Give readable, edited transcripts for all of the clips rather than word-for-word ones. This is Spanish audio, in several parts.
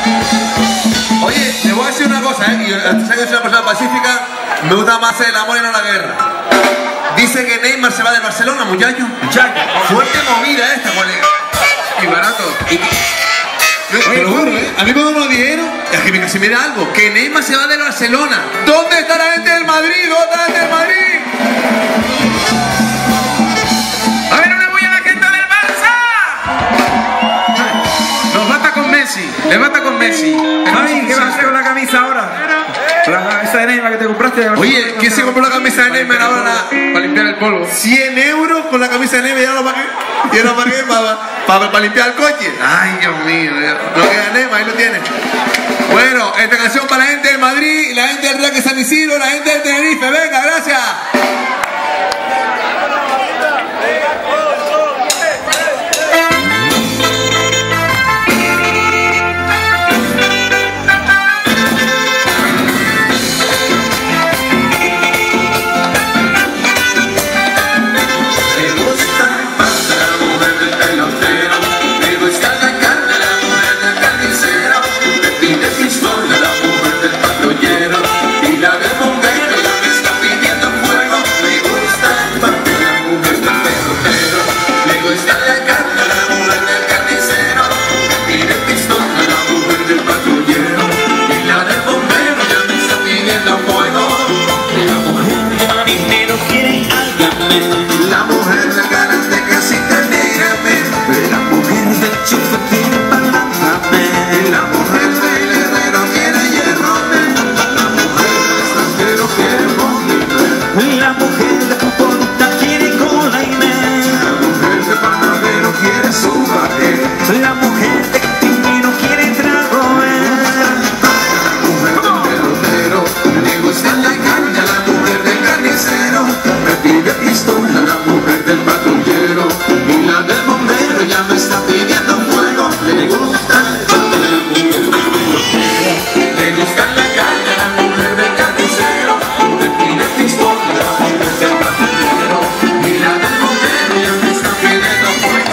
Oye, te voy a decir una cosa, y sé que soy una persona pacífica, me gusta más el amor y no la guerra. Dice que Neymar se va de Barcelona, muchacho. Fuerte movida esta, colega. Y barato. Te lo juro, a mí cuando me lo dijeron, es que casi me da algo, que Neymar se va de Barcelona. ¿Dónde está la gente del Madrid? ¿Dónde está la gente del Madrid? A ver, una bulla a la gente del Barça. Nos bata con Messi, le bata con Messi. Javi, ¿qué vas a hacer con la camisa ahora? La camisa de Neymar que te compraste. Oye, ¿quién se compró la camisa de Neymar ahora? Para limpiar el polvo. 100 euros con la camisa de Neymar, ya lo pagué. Ya lo pagué para limpiar el coche. Ay, Dios mío, lo que da Neymar, ahí lo tiene. Bueno, esta canción para la gente de Madrid, la gente del Real de San Isidro, la gente de Tenerife. Venga, gracias. La mujer de ganas de casita, mírame. La mujer del chofer quiere palabra. La mujer del herrero quiere hierro. La mujer del extranjero quiere morirme. La mujer de futbolista quiere cola y me. La mujer de panadero quiere su baguette. La mujer de cantinero quiere trago. La mujer del pelotero le gusta la caña. La mujer del carnicero me pide pistola. La mujer del patrullero y la del bombero ya me está pidiendo fuego. Le gusta el choque, la mujer del pelotero. Le gusta la caña. La mujer del carnicero me pide pistola. La mujer del patrullero y la del bombero ya me está pidiendo fuego.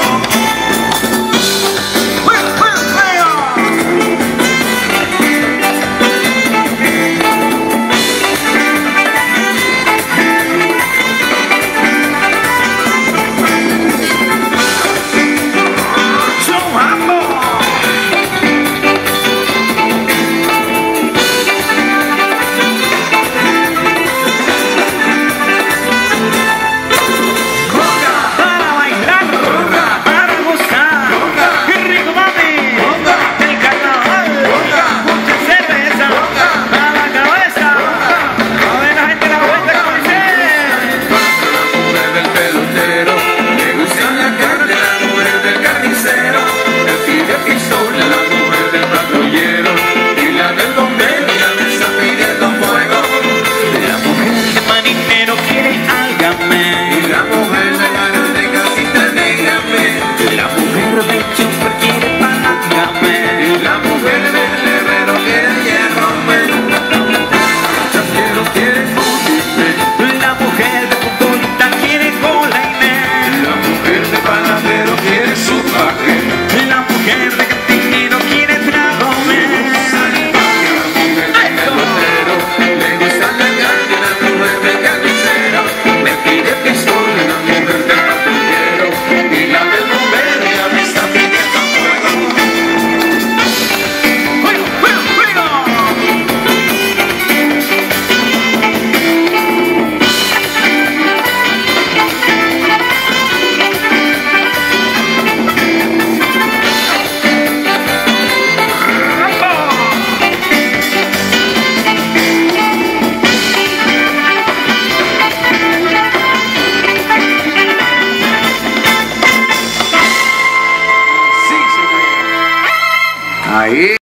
Ahí.